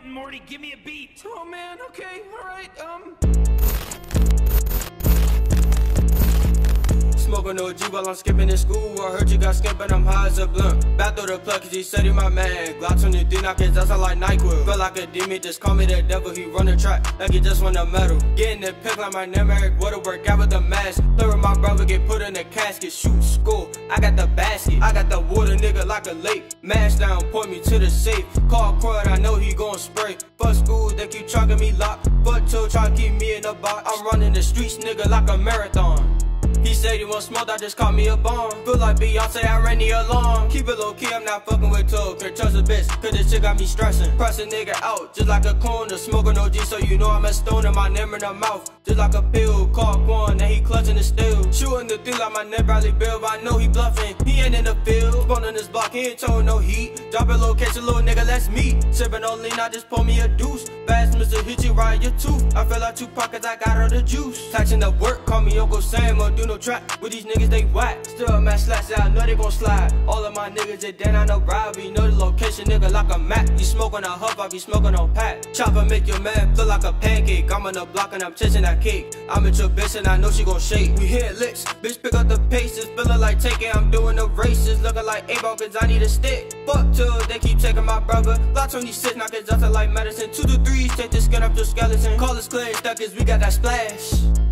Morty, give me a beat. Oh man, okay, alright, Smoking OG while I'm skipping in school. I heard you got skipped and I'm high as a blunt. Back through the plug cause he said he my man. Glock 23 knock his ass out like NyQuil. Feel like a demon, just call me the devil. He run the track like he just won a medal. Getting the pick like my name Eric Water. Work out with the mask. Play with my brother, get put in the casket. Shoot school, I got the basket. I got the water nigga like a lake. Mash down, point me to the safe. Call Croyd, I know he gon' spray. Fuck school, they keep trying me locked. Fuck till try to keep me in the box. I'm running the streets nigga like a marathon. He said he want smoke, I just caught me a bomb. Feel like Beyonce, I ran the alarm. Keep it low key, I'm not fucking with Toad. Can't trust a bitch, cause this shit got me stressing. Press a nigga out, just like a corner. Smoking OG, so you know I'm a stoner. My name in the mouth, just like a pill. Call Quan, now he clutching the steel. Shooting the thing like my name Bradley Bill, but I know he bluffing. He ain't in the field, spawn on this block, he ain't towing no heat. Dropping location, little nigga, let's meet. Sipping on lean, I just pull me a deuce. Fast Mr. hit you right in your tooth. I feel like 2 pockets, I got all the juice. Taxing the work, call me Uncle Sam, or do no trap. With these niggas, they whack. Still a match slash, I know they gon' slide. All of my niggas, they then I know robbery. Know the location, nigga, like a map. You smoking a huff, I be smoking on pack. Chopper make your man feel like a pancake. I'm on the block and I'm chasing that cake. I'm at your bitch and I know she gon' shake. We hit licks, bitch pick up the paces. Feeling like taking, I'm doing the races. Looking like A-ball cause I need a stick. Fuck till they keep taking my brother. Glock 26, knock his out like medicine. 2 to 3, take the skin up to skeleton. Call us clear, stuck cause we got that splash.